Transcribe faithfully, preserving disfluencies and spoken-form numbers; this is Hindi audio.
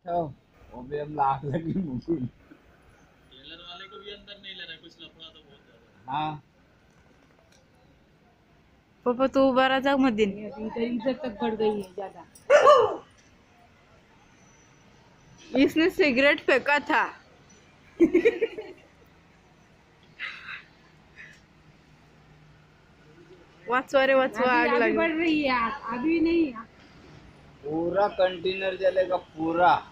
बैठो, वो भी हम लाख लगी मुकुल। टेलर वाले को भी अंदर नहीं ले रहा, कुछ लफड़ा तो बहुत ज्यादा। हाँ पापा तू उबारा जाओ मत दिन, इधर इधर तक बढ़ गई है ज्यादा। इसने सिगरेट फेंका था। वाचवा रे वाचवा, आग अभी लगी। बढ़ रही है, अभी नहीं। पूरा कंटेनर जलेगा पूरा।